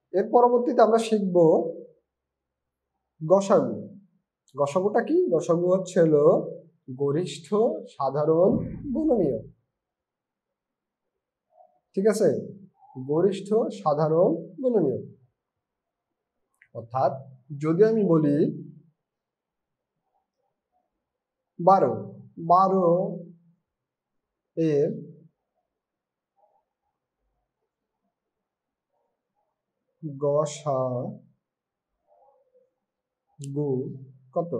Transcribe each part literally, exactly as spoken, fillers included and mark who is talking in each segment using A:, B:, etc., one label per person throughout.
A: এর পরবর্তীতে আমরা শিখব গসাগু। গসাগুটা কি? গসাগু হচ্ছে হলো গরিষ্ঠ সাধারণ গুণনীয়ক। ঠিক আছে, গরিষ্ঠ সাধারণ গুণনীয়ক। অর্থাৎ যদি আমি বলি বারো, বারো এর গসাগু কত?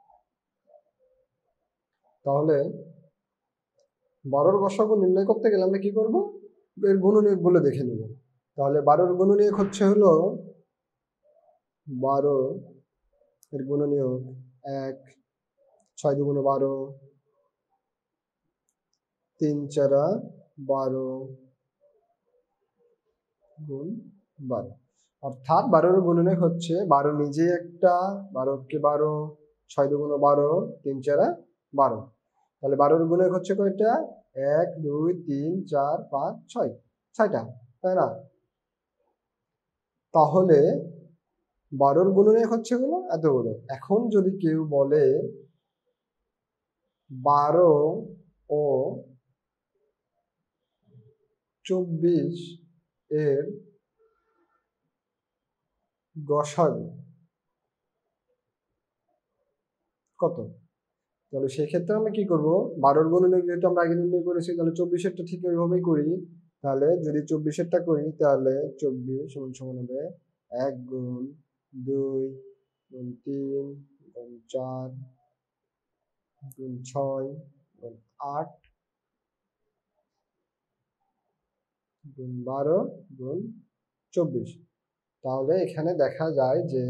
A: তাহলে বারোর গসাগু নির্ণয় করতে গেলে আমরা কি করব? এর গুণনীয়ক গুলো দেখে নেব। তাহলে বারোর গুণনীয়ক হচ্ছে হলো বারো এর গুণনীয়ক এক, ছয় দুগুণ বারো, তিন চারা বারো গুণ বারো। অর্থাৎ বারোর গুণনীয়ক হচ্ছে বারো নিজে একটা, বারোকে বারো, ছয় দুগুণ বারো, তিন চারা বারো। তাহলে বারোর গুণনীয়ক হচ্ছে কয়টা? এক, দুই, তিন, চার, পাঁচ, ছয়, ছয়টা, তাই না? তাহলে বারোর গুণনীয়ক হচ্ছে হলো এতগুলো। এখন যদি কেউ বলে বারো ও চব্বিশ এর গসাগু কত? তাহলে সেই ক্ষেত্রে আমরা কি করব? বারোর গুণনীয়ক যেহেতু আমরা আগে নির্ণয় করেছি, তাহলে চব্বিশেরটা ঠিক ওইভাবেই করি। তাহলে যদি চব্বিশেরটা করি তাহলে চব্বিশ সমান সমান হবে এক গুণ দুই গুণ তিন গুণ চার গুণ ছয় গুণ আট গুণ বারো গুণ চব্বিশ। তাহলে এখানে দেখা যায় যে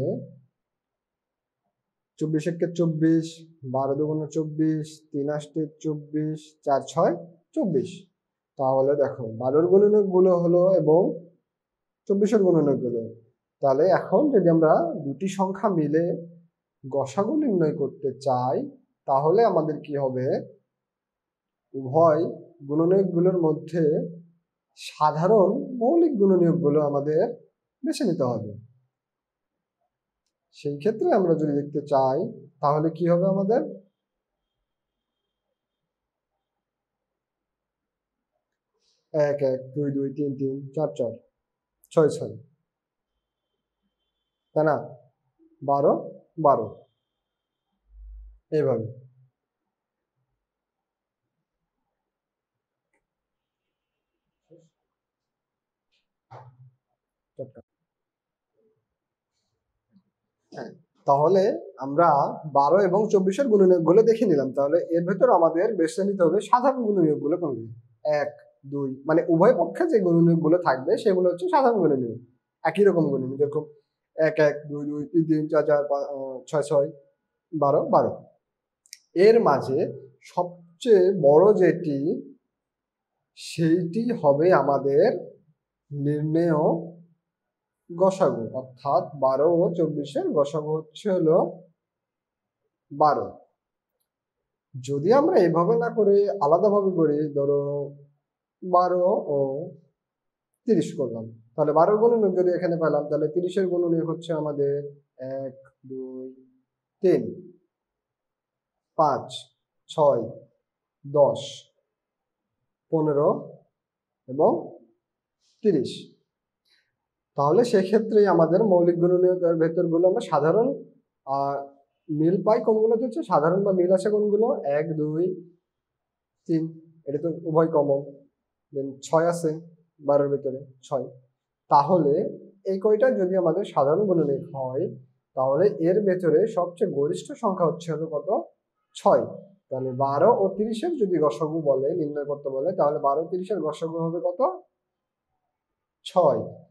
A: চব্বিশ একে চব্বিশ, বারো দুগুণে চব্বিশ, তিন আষ্টে চব্বিশ, চার ছয় চব্বিশ। তাহলে দেখো বারোর গুণনীয়ক গুলো হলো এবং চব্বিশের গুণনীয়ক গুলো। তাহলে এখন যদি আমরা দুটি সংখ্যা মিলে গসাগু নির্ণয় করতে চাই তাহলে আমাদের কি হবে? উভয় গুণনীয়ক গুলোর মধ্যে সাধারণ মৌলিক গুণনীয়ক গুলো আমাদের বেছে নিতে হবে। সেই ক্ষেত্রে আমরা যদি দেখতে চাই তাহলে কি হবে? আমাদের এক এক, দুই দুই, তিন তিন, চার চার, ছয় ছয়, তাই না? বারো বারো, এইভাবে। তাহলে আমরা বারো এবং চব্বিশের গুণনীয়ক গুলো দেখে নিলাম। তাহলে এর ভেতর আমাদের বেছে নিতে হবে সাধারণ গুণনীয়ক গুলো কোনগুলো। এক, দুই, মানে উভয় পক্ষে যে গুণনীয়ক গুলো থাকবে সেগুলো হচ্ছে সাধারণ গুণনীয়ক, একই রকম গুণনীয়ক। যেরকম এক এক, দুই দুই, তিন তিন, চার চার, ছয় ছয়, বারো বারো। এর মাঝে সবচেয়ে বড় যেটি সেইটি হবে আমাদের নির্ণেয় গসাগু। অর্থাৎ বারো ও চব্বিশের গসাগু হচ্ছে হলো বারো। যদি আমরা এভাবে না করে আলাদাভাবে করি, ধরো বারো ও তিরিশ করলাম, তাহলে বারোর গুণনীয়ক যদি এখানে পেলাম তাহলে তিরিশের গুণনীয়ক হচ্ছে আমাদের এক, দুই, তিন, পাঁচ, ছয়, দশ, পনেরো এবং তিরিশ। তাহলে সেক্ষেত্রে আমাদের মৌলিক গুণনীয়কের ভেতরগুলো আমরা সাধারণ আহ মিল পাই কোনগুলোতে? হচ্ছে সাধারণ বা মিল আছে কোনগুলো? এক, দুই, তিন, এটা তো উভয় কমন। দেন ছয় আছে বারোর ভেতরে, ছয়। তাহলে এই কয়টা যদি আমাদের সাধারণ গুণনীয়ক হয় তাহলে এর ভেতরে সবচেয়ে গরিষ্ঠ সংখ্যা হচ্ছে হলো কত? ছয়। তাহলে বারো ও তিরিশের যদি গসাগু বলে নির্ণয় করতে বলে তাহলে বারো তিরিশের গসাগু হবে কত? ছয়।